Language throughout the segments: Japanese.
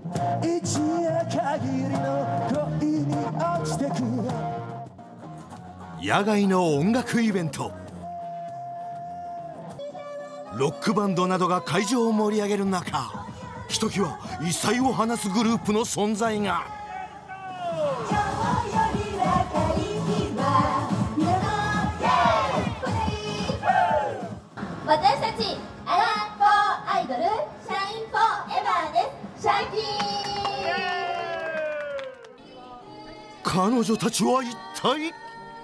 一夜限りの恋に落ちてく。野外の音楽イベント、ロックバンドなどが会場を盛り上げる中、ひときわ異彩を放つグループの存在が。 私たちアラフォーアイドルシャインフォーエバーです。シャイキー。 彼女たちは一体。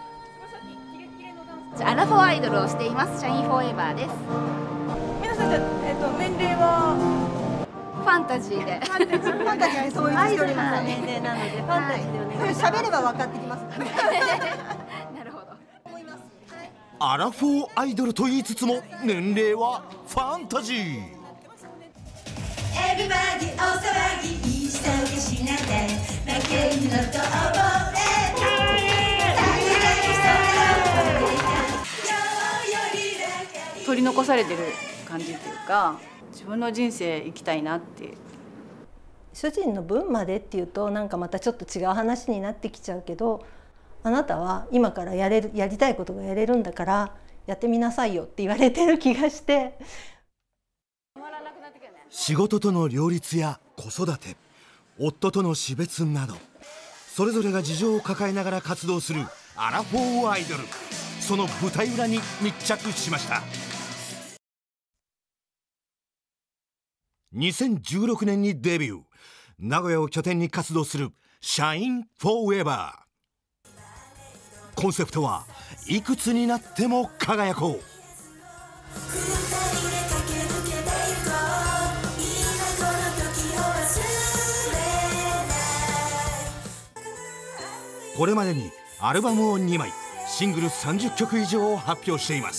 アラフォーアイドルをしていますシャインフォーエバーです。 皆さんじゃ、年齢はファンタジーで。 ファンタジーはそういうアイドルの年齢なので、ファンタジーでお願いします。喋れば分かってきます。 なるほど。 アラフォーアイドルと言いつつも年齢はファンタジー。 エビバディお騒ぎ急ぎしないで負けるのと溺れ取り残されてる感じっていうか、自分の人生生きたいなっていう。 主人の分までっていうとなんかまたちょっと違う話になってきちゃうけど、あなたは今からやりたいことがやれるんだからやってみなさいよって言われてる気がして。 仕事との両立や子育て、夫との死別など、それぞれが事情を抱えながら活動するアラフォーアイドル、その舞台裏に密着しました。2016年にデビュー、名古屋を拠点に活動するシャインフォーエバー。コンセプトはいくつになっても輝こう。これまでにアルバムを2枚、シングル30曲以上を発表しています。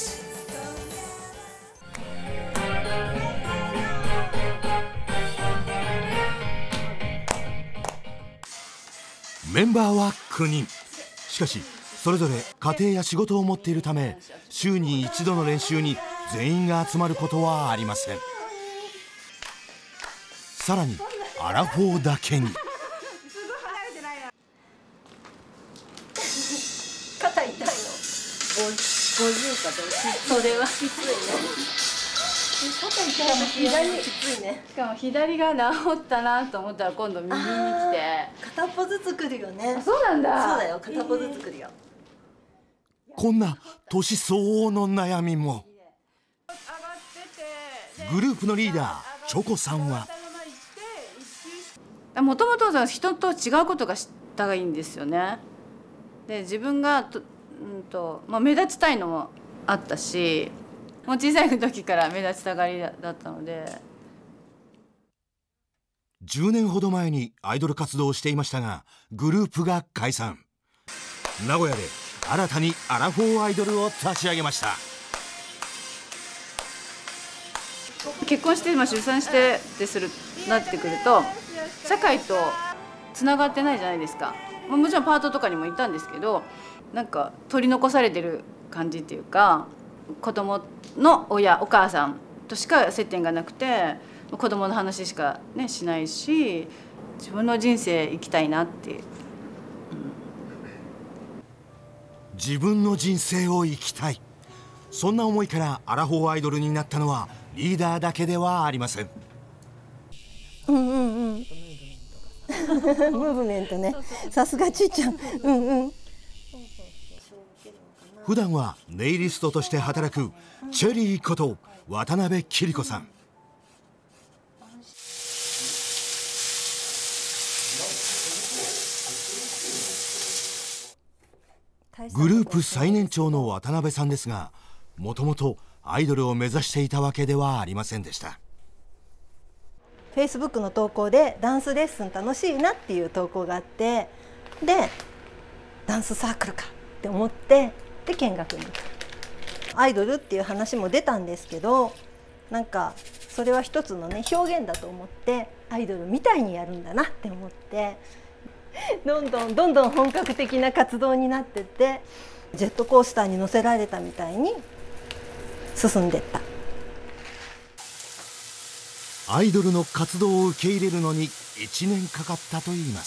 メンバーは9人。しかしそれぞれ家庭や仕事を持っているため、週に一度の練習に全員が集まることはありません。さらにアラフォーだけに。 肩痛いの。50かと。それはきついね。肩痛いの左きついね。 しかも左が治ったなと思ったら今度右に来て。 片っぽずつくるよね。 そうなんだ。 そうだよ、片っぽずつくるよ。 こんな年相応の悩みも。グループのリーダーチョコさんは、 もともと人と違うことがしたがいいんですよね。で自分が目立ちたいのもあったし、もう小さい時から目立ちたがりだったので。 10年ほど前にアイドル活動をしていましたが、グループが解散。名古屋で新たにアラフォーアイドルを立ち上げました。 結婚して出産してなってくると社会とつながってないじゃないですか。もちろんパートとかにもいたんですけど、なんか取り残されてる感じっていうか、子供のお母さんとしか接点がなくて、子供の話しかねしないし、自分の人生生きたいなっていう、 自分の人生を生きたい、そんな思いからアラフォーアイドルになったのはリーダーだけではありません。 ムーブメントね。さすがちっちゃん。 普段はネイリストとして働くチェリーこと渡辺桐子さん。グループ最年長の渡辺さんですが、もともとアイドルを目指していたわけではありませんでした。 フェイスブックの投稿でダンスレッスン楽しいなっていう投稿があって、でダンスサークルかって思って、で見学に行った。アイドルっていう話も出たんですけど、なんかそれは一つのね表現だと思って、アイドルみたいにやるんだなって思って、どんどん本格的な活動になってって、ジェットコースターに乗せられたみたいに進んでった。 アイドルの活動を受け入れるのに 1年かかったといいます。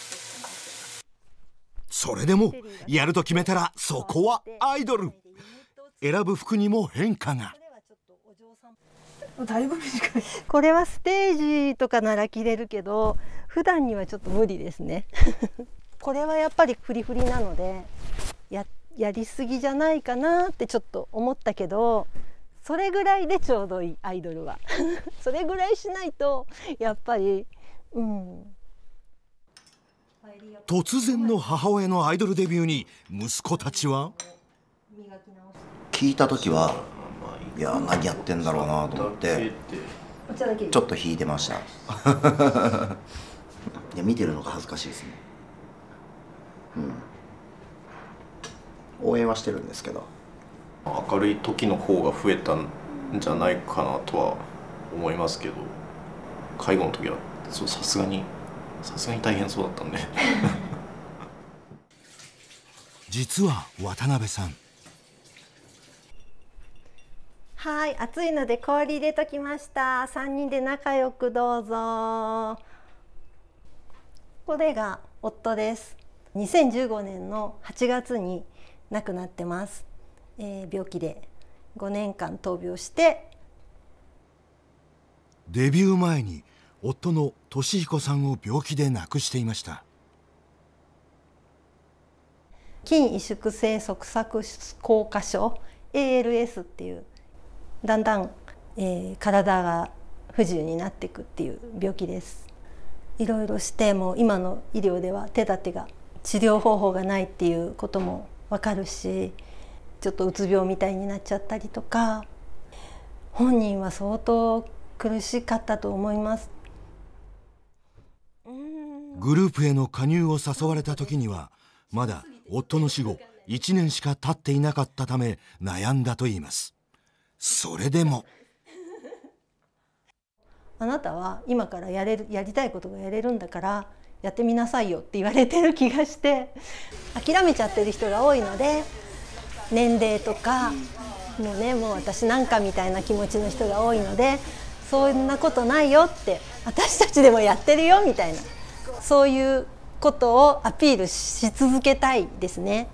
それでもやると決めたらそこはアイドル。選ぶ服にも変化が。 だいぶ短い。 これはステージとかなら着れるけど普段にはちょっと無理ですねこれはやっぱりフリフリなのでやりすぎじゃないかなってちょっと思ったけど、それぐらいでちょうどいいアイドルはそれぐらいしないとやっぱり突然の母親のアイドルデビューに息子たちは聞いた時はいや何やってんだろうなと思ってちょっと引いてましたいや見てるのが恥ずかしいですね。応援はしてるんですけど、 明るい時の方が増えたんじゃないかなとは思いますけど、介護の時はさすがに大変そうだったんで実は渡辺さん、 はい、暑いので氷入れときました。3人で仲良くどうぞ。これが夫です。2015年の8月に亡くなってます。病気で5年間闘病して。 デビュー前に夫の俊彦さんを病気で亡くしていました。 筋萎縮性側索硬化症 ALS っていうだんだん、体が不自由になっていくっていう病気です。いろいろしても今の医療では手立てが治療方法がないっていうこともわかるし、ちょっとうつ病みたいになっちゃったりとか、本人は相当苦しかったと思います。 グループへの加入を誘われた時にはまだ夫の死後1年しか経っていなかったため悩んだといいます。それでもあなたは今からやりたいことがやれるんだからやってみなさいよって言われてる気がして諦めちゃってる人が多いので、年齢とかもう私なんかみたいな気持ちの人が多いので、そんなことないよって私たちでもやってるよみたいな、そういうことをアピールし続けたいですね。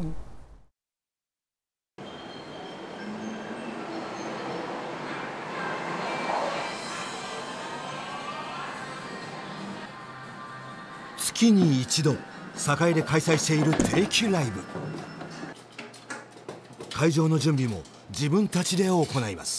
月に一度堺で開催している定期ライブ。会場の準備も自分たちで行います。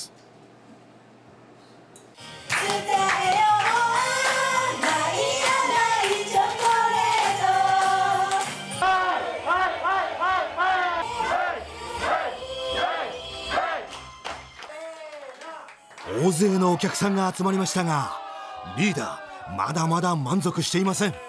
大勢のお客さんが集まりましたが、リーダーまだまだ満足していません。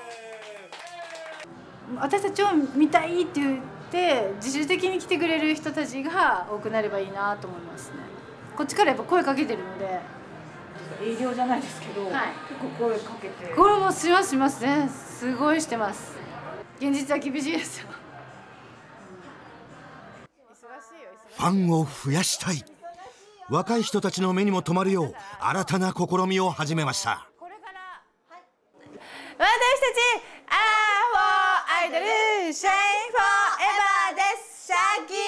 私たちを見たいって言って自主的に来てくれる人たちが多くなればいいなと思いますね。こっちからやっぱ声かけてるので、 営業じゃないですけど、結構声かけて。 これもしますね。すごいしてます。現実は厳しいですよ。 ファンを増やしたい。若い人たちの目にも留まるよう新たな試みを始めました。 私たちアイドルシャインフォーエバーです。シャキ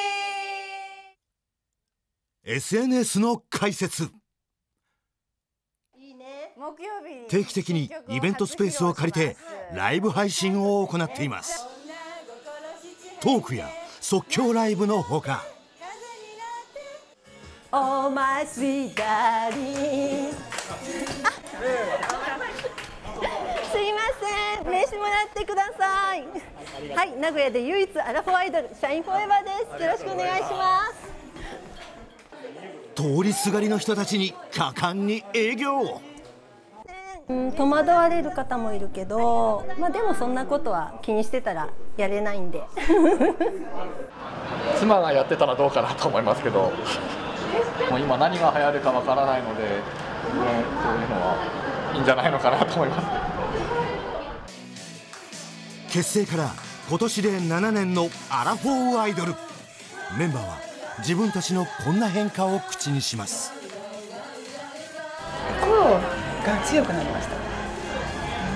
ー SNS の開設。定期的にイベントスペースを借りてライブ配信を行っています。トークや即興ライブのほか、 Oh my sweet darling すいません、名刺もらってください。はい、名古屋で唯一アラフォーアイドルシャインフォーエバーです。よろしくお願いします。 通りすがりの人たちに果敢に営業。 戸惑われる方もいるけど、でもそんなことは気にしてたらやれないんで妻がやってたらどうかなと思いますけど、もう今何が流行るかわからないので、そういうのはいいんじゃないのかなと思います。 結成から今年で7年のアラフォーアイドル。メンバーは自分たちのこんな変化を口にします。 心が強くなりました。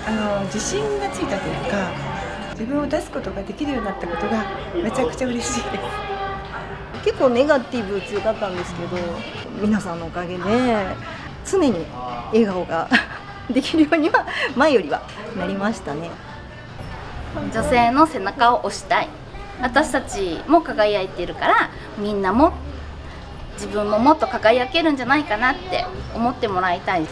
自信がついたというか、自分を出すことができるようになったことがめちゃくちゃ嬉しいです。 結構ネガティブ強かったんですけど、皆さんのおかげで常に笑顔ができるようには前よりはなりましたね。 女性の背中を押したい。私たちも輝いているから、みんなも自分ももっと輝けるんじゃないかなって思ってもらいたいです。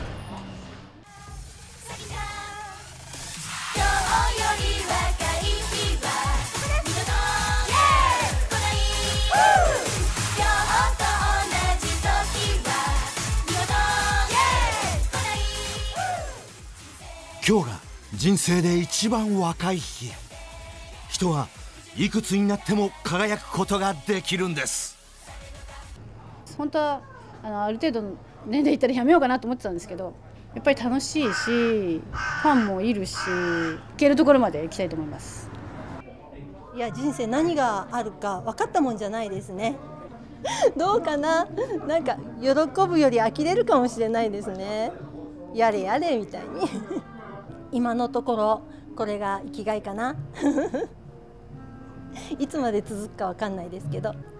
今日が人生で一番若い日。人はいくつになっても輝くことができるんです。 本当はある程度の年齢いったらやめようかなと思ってたんですけど、やっぱり楽しいし、ファンもいるし、行けるところまで行きたいと思います。 いや、人生何があるか分かったもんじゃないですね。どうかな、なんか喜ぶより呆れるかもしれないですね。やれやれみたいに。今のところこれが生きがいかな。いつまで続くか分かんないですけど。